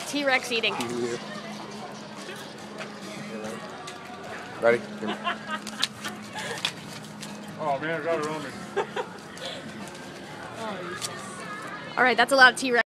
T-Rex eating. Ready? Oh man, I got it on me. All right, that's a lot of T-Rex.